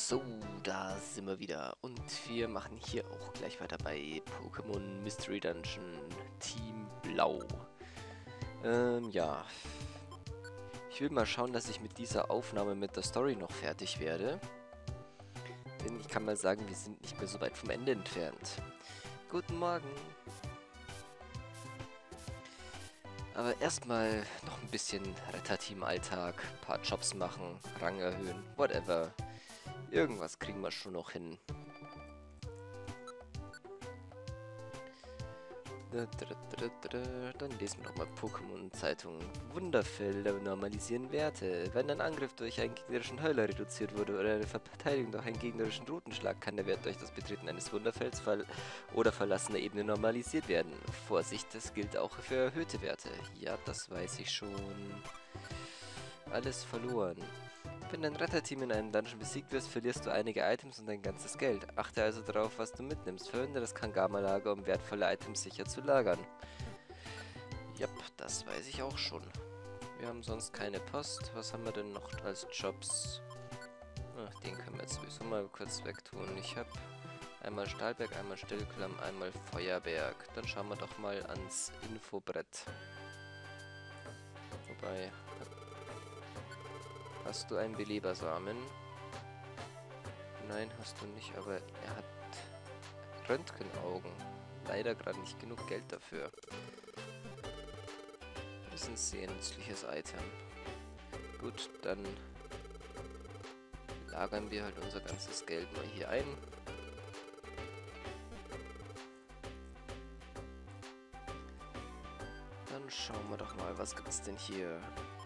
So, da sind wir wieder und wir machen hier auch gleich weiter bei Pokémon Mystery Dungeon Team Blau. Ja. Ich will mal schauen, dass ich mit dieser Aufnahme mit der Story noch fertig werde. Denn ich kann mal sagen, wir sind nicht mehr so weit vom Ende entfernt. Guten Morgen. Aber erstmal noch ein bisschen Retterteam-Alltag, paar Jobs machen, Rang erhöhen, whatever. Irgendwas kriegen wir schon noch hin. Dann lesen wir nochmal Pokémon-Zeitung. Wunderfelder normalisieren Werte. Wenn ein Angriff durch einen gegnerischen Heuler reduziert wurde oder eine Verteidigung durch einen gegnerischen Rutenschlag, kann der Wert durch das Betreten eines Wunderfelds oder verlassener Ebene normalisiert werden. Vorsicht, das gilt auch für erhöhte Werte. Ja, das weiß ich schon. Alles verloren. Wenn dein Retterteam in einem Dungeon besiegt wirst, verlierst du einige Items und dein ganzes Geld. Achte also darauf, was du mitnimmst. Verwende das Kangama-Lager, um wertvolle Items sicher zu lagern. Jap, das weiß ich auch schon. Wir haben sonst keine Post. Was haben wir denn noch als Jobs? Ach, den können wir jetzt sowieso mal kurz wegtun. Ich habe einmal Stahlberg, einmal Stillklamm, einmal Feuerberg. Dann schauen wir doch mal ans Infobrett. Wobei... Hast du einen Belebersamen? Nein, hast du nicht, aber er hat Röntgenaugen. Leider gerade nicht genug Geld dafür. Das ist ein sehr nützliches Item. Gut, dann lagern wir halt unser ganzes Geld mal hier ein. Dann schauen wir doch mal, was gibt's denn hier?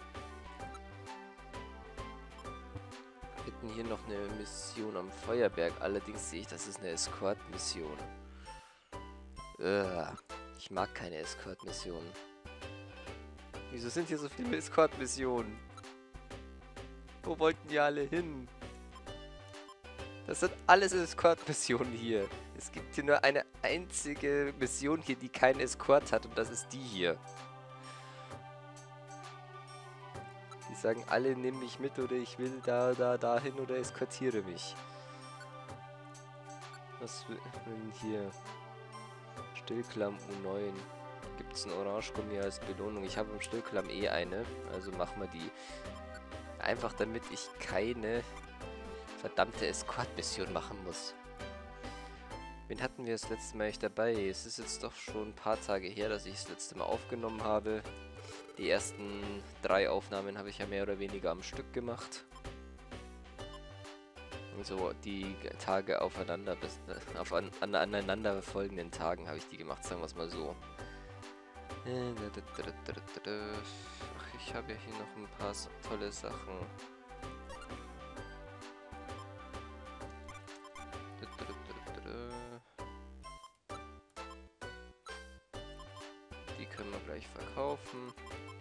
Wir hätten hier noch eine Mission am Feuerberg, allerdings sehe ich, das ist eine Escort-Mission. Ich mag keine Escort-Missionen. Wieso sind hier so viele Escort-Missionen? Wo wollten die alle hin? Das sind alles Escort-Missionen hier. Es gibt hier nur eine einzige Mission hier, die keinen Escort hat, und das ist die hier. Die sagen alle, nimm mich mit oder ich will dahin oder eskortiere mich. Was will denn hier? Stillklamm U9. Gibt es ein Orangegummi als Belohnung? Ich habe im Stillklamm eh eine, also machen wir die. Einfach damit ich keine verdammte Escort-Mission machen muss. Wen hatten wir das letzte Mal eigentlich dabei? Es ist jetzt doch schon ein paar Tage her, dass ich das letzte Mal aufgenommen habe. Die ersten 3 Aufnahmen habe ich ja mehr oder weniger am Stück gemacht. So die Tage aufeinander, aneinander folgenden Tagen habe ich die gemacht, sagen wir es mal so. Ach, ich habe ja hier noch ein paar tolle Sachen. Die können wir gleich verkaufen.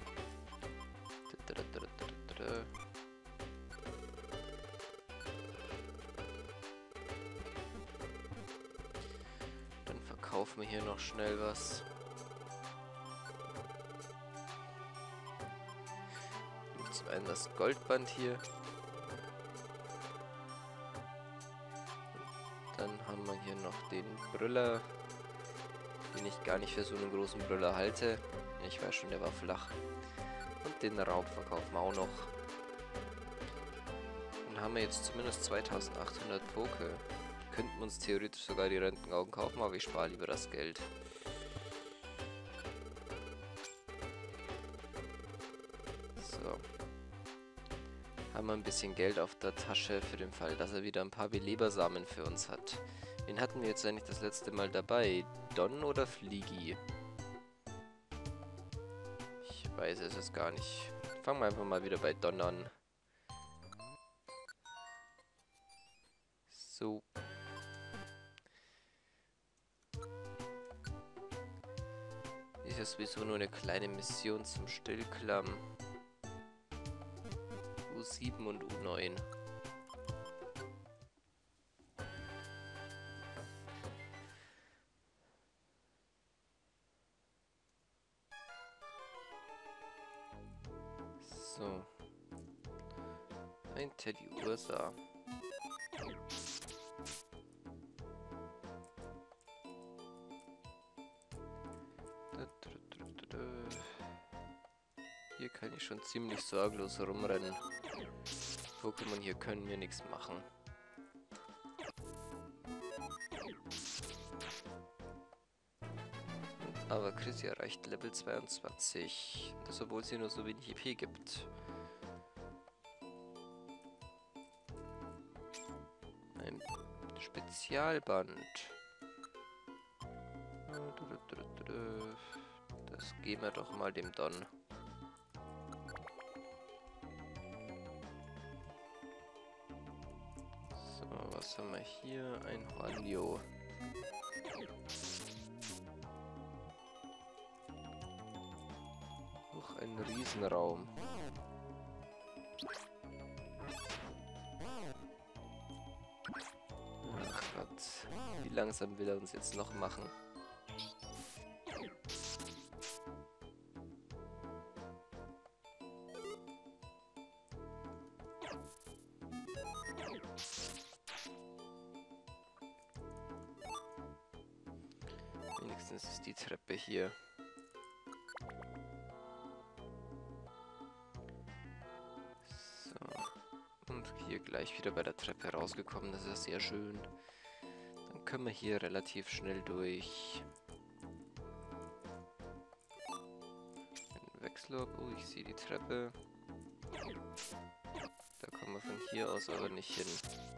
Dann verkaufen wir hier noch schnell was. Zum einen das Goldband hier. Dann haben wir hier noch den Brüller, den ich gar nicht für so einen großen Brüller halte. Ich weiß schon, der war flach. Und den Raub verkaufen wir auch noch. Dann haben wir jetzt zumindest 2800 Poké. Könnten uns theoretisch sogar die Röntgenaugen kaufen, aber ich spare lieber das Geld. So. Haben wir ein bisschen Geld auf der Tasche für den Fall, dass er wieder ein paar Belebersamen für uns hat. Wen hatten wir jetzt eigentlich das letzte Mal dabei? Don oder Fliegi? Ich weiß es jetzt gar nicht. Fangen wir einfach mal wieder bei Don an. So. Ist ja sowieso nur eine kleine Mission zum Stillklamm. U7 und U9. So. Ein Teddy Ursa. schon ziemlich sorglos rumrennen. Pokémon hier können mir nichts machen. Aber Chrissy erreicht Level 22. Das, obwohl sie nur so wenig EP gibt. Ein Spezialband. Das geben wir doch mal dem Don. So, was haben wir hier? Ein Hornio. Ein Riesenraum. Ach Gott, wie langsam will er uns jetzt noch machen? Wenigstens ist die Treppe hier. Hier gleich wieder bei der Treppe rausgekommen, das ist sehr schön. Dann können wir hier relativ schnell durch. Ein Wechsel. Oh, ich sehe die Treppe. Da kommen wir von hier aus aber nicht hin.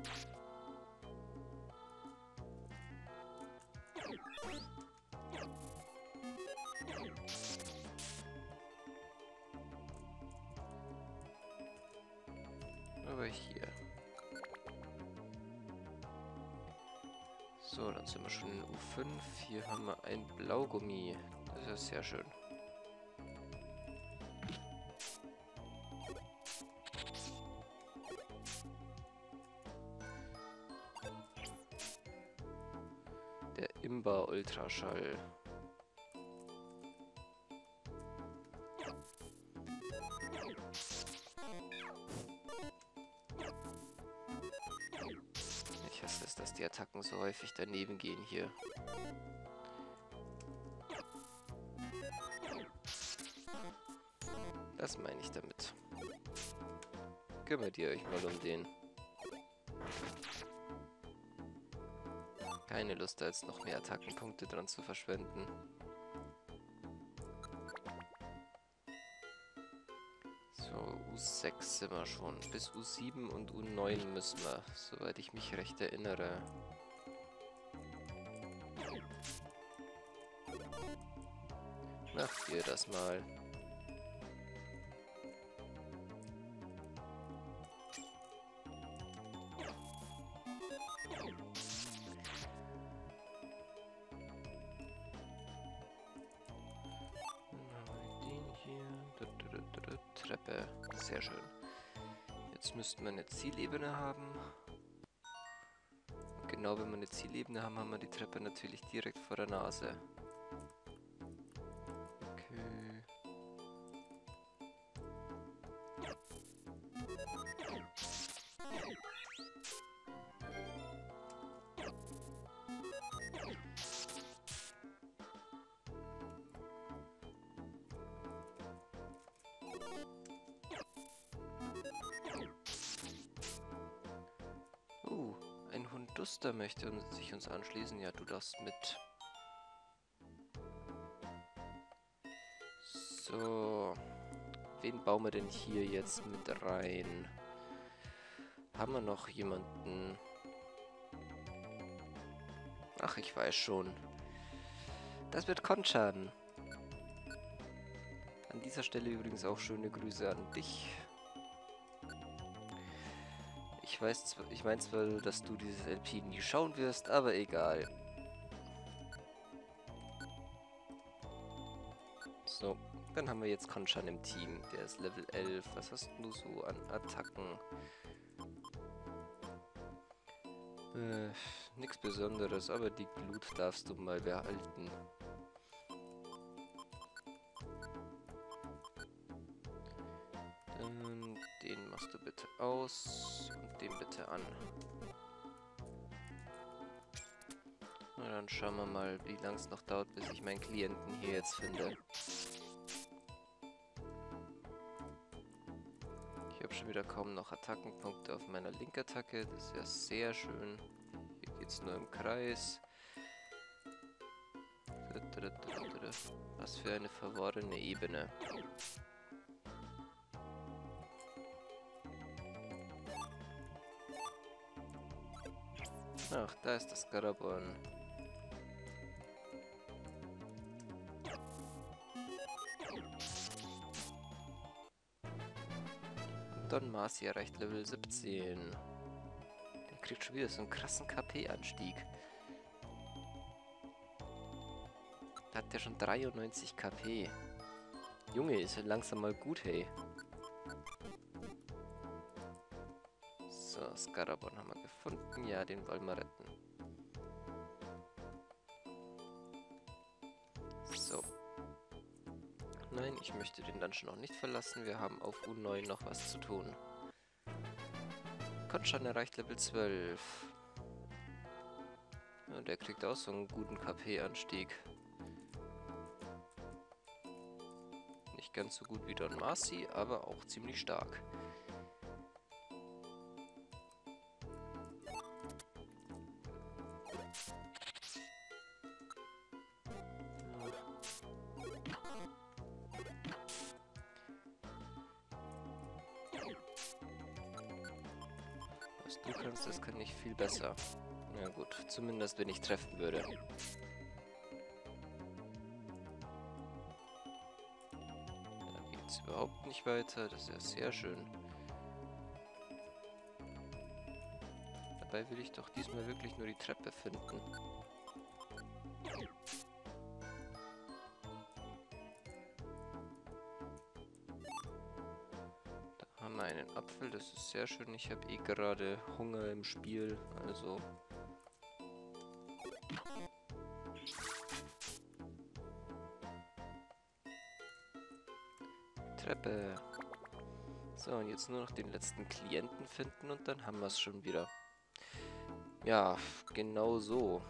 Aber hier. So, dann sind wir schon in U5. Hier haben wir ein Blaugummi. Das ist sehr schön. Der Imba Ultraschall. Ich hasse es, dass die Attacken so häufig daneben gehen hier. Das meine ich damit. Kümmert ihr euch mal um den. Keine Lust, da jetzt noch mehr Attackenpunkte dran zu verschwenden. So, U6 sind wir schon. Bis U7 und U9 müssen wir, soweit ich mich recht erinnere. Macht ihr das mal. Treppe. Sehr schön. Jetzt müssten wir eine Zielebene haben. Und genau, wenn wir eine Zielebene haben, haben wir die Treppe natürlich direkt vor der Nase. Okay. Ein Hunduster möchte sich uns anschließen. Ja, du darfst mit. So. Wen bauen wir denn hier jetzt mit rein? Haben wir noch jemanden? Ach, ich weiß schon. Das wird Konchan. An dieser Stelle übrigens auch schöne Grüße an dich. Ich meine zwar, dass du dieses LP nie schauen wirst, aber egal. So, dann haben wir jetzt Konchan im Team. Der ist Level 11. Was hast du so an Attacken? Nichts Besonderes, aber die Glut darfst du mal behalten. Den machst du bitte aus und den bitte an. Na, dann schauen wir mal, wie lange es noch dauert, bis ich meinen Klienten hier jetzt finde. wieder kaum noch Attackenpunkte auf meiner Linkattacke. Das ist ja sehr schön. Hier geht es nur im Kreis. Was für eine verworrene Ebene. Ach, da ist das Scarabon. Don Marcy erreicht Level 17. Der kriegt schon wieder so einen krassen KP-Anstieg. Da hat der schon 93 KP. Junge, ist ja langsam mal gut, hey. So, Scarabon haben wir gefunden. Ja, den wollen wir retten. So. Nein, ich möchte den Dungeon noch nicht verlassen. Wir haben auf U9 noch was zu tun. Konstantin erreicht Level 12. Ja, der kriegt auch so einen guten KP-Anstieg. Nicht ganz so gut wie Don Marcy, aber auch ziemlich stark. Was du kannst, das kann ich viel besser. Na gut, zumindest wenn ich treffen würde. Da geht's überhaupt nicht weiter, das ist ja sehr schön. Dabei will ich doch diesmal wirklich nur die Treppe finden. Da haben wir einen Apfel, das ist sehr schön. Ich habe eh gerade Hunger im Spiel, also... Treppe. So, und jetzt nur noch den letzten Klienten finden und dann haben wir es schon wieder. Ja, genau so.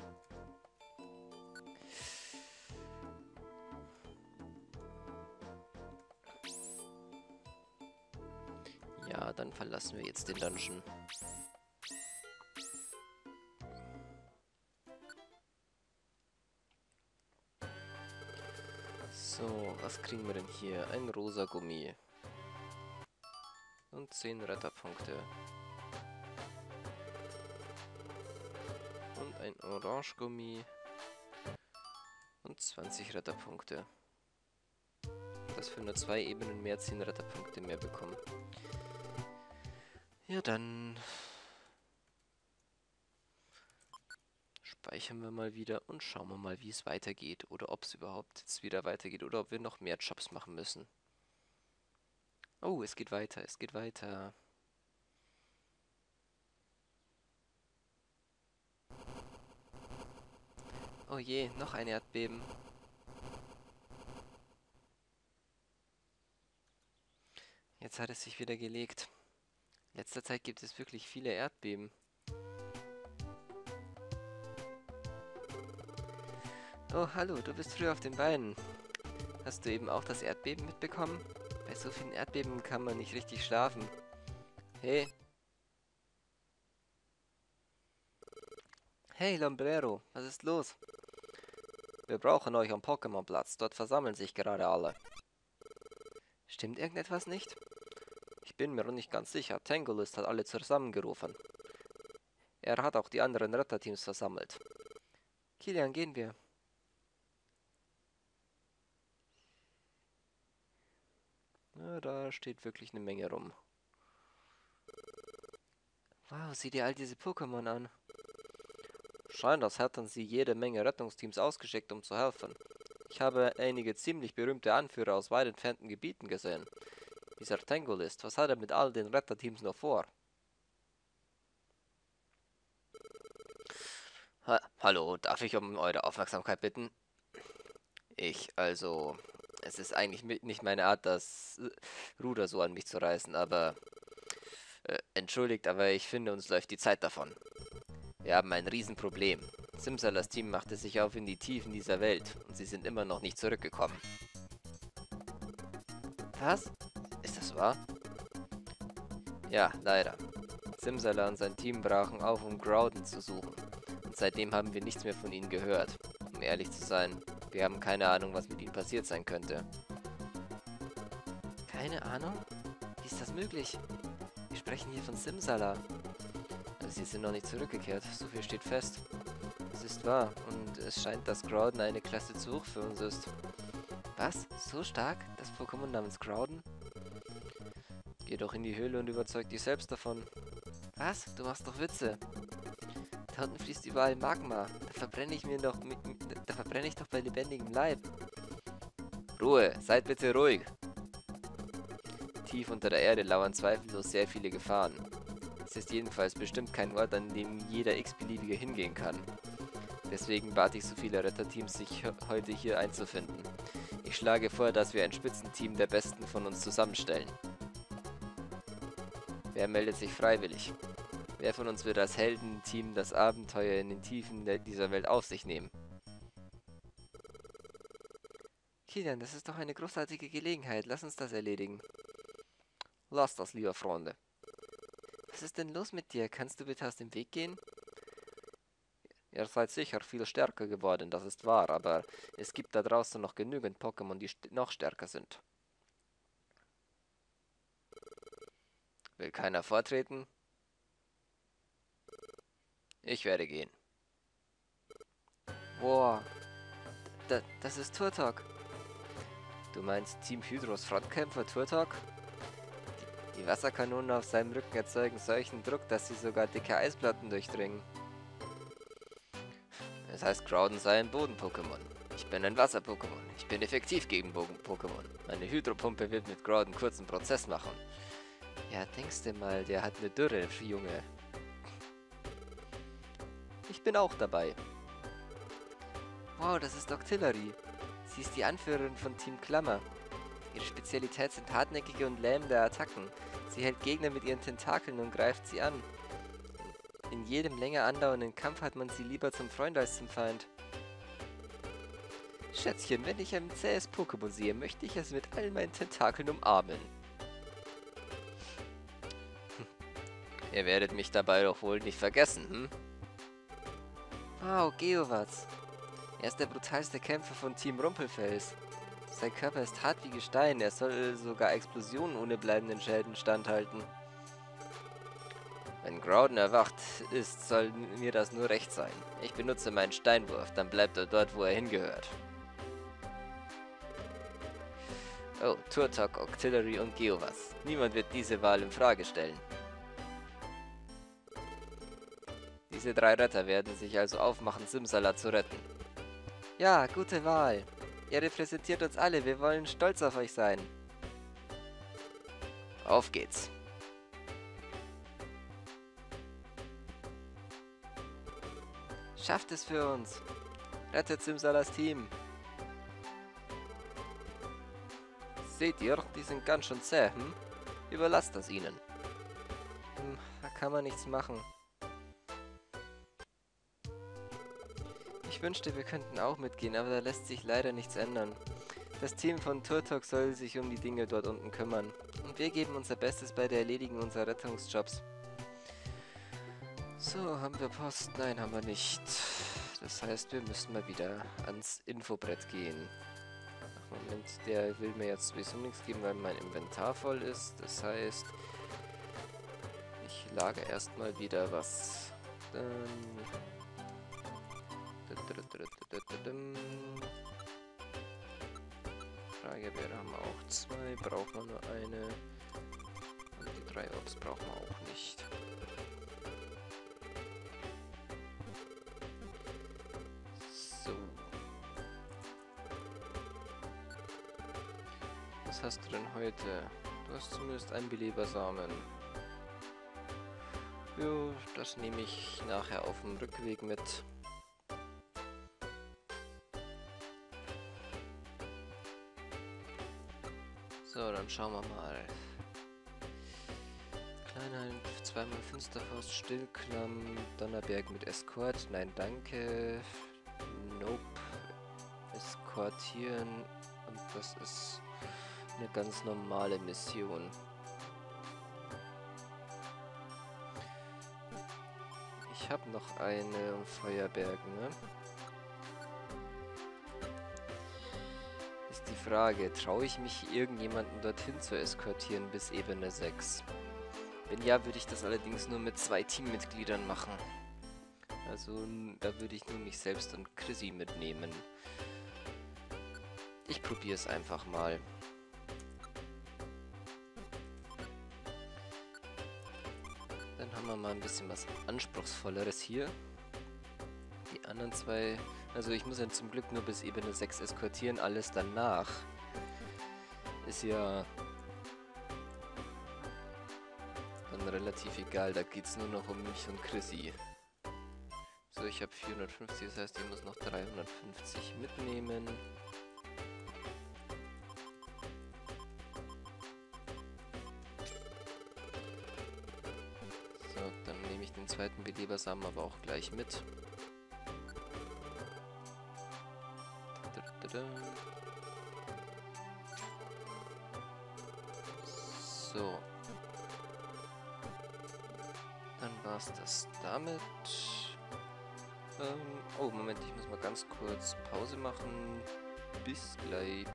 Ja, dann verlassen wir jetzt den Dungeon. So, was kriegen wir denn hier? Ein rosa Gummi. Und 10 Retterpunkte. Und ein orange Gummi. Und 20 Retterpunkte. Das für nur 2 Ebenen mehr 10 Retterpunkte mehr bekommen. Ja, dann speichern wir mal wieder und schauen wir mal, wie es weitergeht. Oder ob es überhaupt jetzt wieder weitergeht. Oder ob wir noch mehr Jobs machen müssen. Oh, es geht weiter, es geht weiter. Oh je, noch ein Erdbeben. Jetzt hat es sich wieder gelegt. In letzter Zeit gibt es wirklich viele Erdbeben. Oh, hallo, du bist früh auf den Beinen. Hast du eben auch das Erdbeben mitbekommen? Bei so vielen Erdbeben kann man nicht richtig schlafen. Hey. Hey, Lombrero, was ist los? Wir brauchen euch am Pokémon-Platz. Dort versammeln sich gerade alle. Stimmt irgendetwas nicht? Ich bin mir noch nicht ganz sicher. Tangolist hat alle zusammengerufen. Er hat auch die anderen Retterteams versammelt. Kilian, gehen wir. Ja, da steht wirklich eine Menge rum. Wow, sieh dir all diese Pokémon an. Scheint, als hätten sie jede Menge Rettungsteams ausgeschickt, um zu helfen. Ich habe einige ziemlich berühmte Anführer aus weit entfernten Gebieten gesehen. Dieser Tangolist, was hat er mit all den Retterteams noch vor? Hallo, darf ich um eure Aufmerksamkeit bitten? Es ist eigentlich nicht meine Art, das Ruder so an mich zu reißen, aber... entschuldigt, aber ich finde, uns läuft die Zeit davon. Wir haben ein Riesenproblem. Simsalas Team machte sich auf in die Tiefen dieser Welt und sie sind immer noch nicht zurückgekommen. Was? Ist das wahr? Ja, leider. Simsala und sein Team brachen auf, um Groudon zu suchen. Und seitdem haben wir nichts mehr von ihnen gehört. Um ehrlich zu sein, wir haben keine Ahnung, was mit ihnen passiert sein könnte. Keine Ahnung? Wie ist das möglich? Wir sprechen hier von Simsala. Also sie sind noch nicht zurückgekehrt, so viel steht fest. Es ist wahr, und es scheint, dass Groudon eine Klasse zu hoch für uns ist. Was? So stark? Das Pokémon namens Groudon? Geh doch in die Höhle und überzeug dich selbst davon. Was? Du machst doch Witze. Da unten fließt überall Magma. Da verbrenne ich mir doch da verbrenne ich doch bei lebendigem Leib. Ruhe, seid bitte ruhig. Tief unter der Erde lauern zweifellos sehr viele Gefahren. Es ist jedenfalls bestimmt kein Ort, an dem jeder x-beliebige hingehen kann. Deswegen bat ich so viele Retterteams, sich heute hier einzufinden. Ich schlage vor, dass wir ein Spitzenteam der Besten von uns zusammenstellen. Wer meldet sich freiwillig? Wer von uns wird als Heldenteam das Abenteuer in den Tiefen dieser Welt auf sich nehmen? Kilian, das ist doch eine großartige Gelegenheit. Lass uns das erledigen. Lass das, lieber Freunde. Was ist denn los mit dir? Kannst du bitte aus dem Weg gehen? Ihr seid sicher viel stärker geworden, das ist wahr, aber es gibt da draußen noch genügend Pokémon, die noch stärker sind. Will keiner vortreten? Ich werde gehen. Boah, das ist Turtok. Du meinst Team Hydros Frontkämpfer Turtok? Die Wasserkanonen auf seinem Rücken erzeugen solchen Druck, dass sie sogar dicke Eisplatten durchdringen. Das heißt, Groudon sei ein Boden-Pokémon. Ich bin ein Wasser-Pokémon. Ich bin effektiv gegen Boden-Pokémon. Meine Hydropumpe wird mit Groudon kurzen Prozess machen. Ja, denkst du mal, der hat eine Dürre, Junge. Ich bin auch dabei. Wow, das ist Octillery. Sie ist die Anführerin von Team Klammer. Ihre Spezialität sind hartnäckige und lähmende Attacken. Sie hält Gegner mit ihren Tentakeln und greift sie an. In jedem länger andauernden Kampf hat man sie lieber zum Freund als zum Feind. Schätzchen, wenn ich ein zähes Pokémon sehe, möchte ich es mit all meinen Tentakeln umarmen. Ihr werdet mich dabei doch wohl nicht vergessen, hm? Wow, Geowatz. Er ist der brutalste Kämpfer von Team Rumpelfels. Sein Körper ist hart wie Gestein, er soll sogar Explosionen ohne bleibenden Schäden standhalten. Wenn Groudon erwacht ist, soll mir das nur recht sein. Ich benutze meinen Steinwurf, dann bleibt er dort, wo er hingehört. Oh, Turtok, Octillery und Geowatz. Niemand wird diese Wahl in Frage stellen. Diese 3 Retter werden sich also aufmachen, Simsala zu retten. Ja, gute Wahl. Ihr repräsentiert uns alle, wir wollen stolz auf euch sein. Auf geht's. Schafft es für uns. Rettet Simsalas Team. Seht ihr, die sind ganz schön zäh, hm? Überlasst das ihnen. Da kann man nichts machen. Ich wünschte, wir könnten auch mitgehen, aber da lässt sich leider nichts ändern. Das Team von Turtok soll sich um die Dinge dort unten kümmern. Und wir geben unser Bestes bei der Erledigung unserer Rettungsjobs. So, haben wir Post? Nein, haben wir nicht. Das heißt, wir müssen mal wieder ans Infobrett gehen. Ach, Moment, der will mir jetzt sowieso nichts geben, weil mein Inventar voll ist. Das heißt, ich lage erstmal wieder was. Fragebeere haben wir auch 2, braucht man nur eine. Und die 3 Ops brauchen wir auch nicht. So. Was hast du denn heute? Du hast zumindest einen Belebersamen. Jo, das nehme ich nachher auf dem Rückweg mit. So, dann schauen wir mal. Kleinheit, 2-mal Finsterfaust, Stillklamm, Donnerberg mit Escort. Nein, danke. Nope. Eskortieren. Und das ist eine ganz normale Mission. Ich habe noch eine um Feuerberg, ne? Ist die Frage, traue ich mich irgendjemanden dorthin zu eskortieren bis Ebene 6? Wenn ja, würde ich das allerdings nur mit 2 Teammitgliedern machen. Also, da würde ich nur mich selbst und Chrissy mitnehmen. Ich probiere es einfach mal. Dann haben wir mal ein bisschen was Anspruchsvolleres hier. Die anderen 2... Also ich muss ja zum Glück nur bis Ebene 6 eskortieren. Alles danach ist ja dann relativ egal. Da geht es nur noch um mich und Chrissy. So, ich habe 450, das heißt, ich muss noch 350 mitnehmen. So, dann nehme ich den zweiten Belebersamen aber auch gleich mit. So. Dann war's das damit. Oh, Moment, ich muss mal ganz kurz Pause machen. Bis gleich.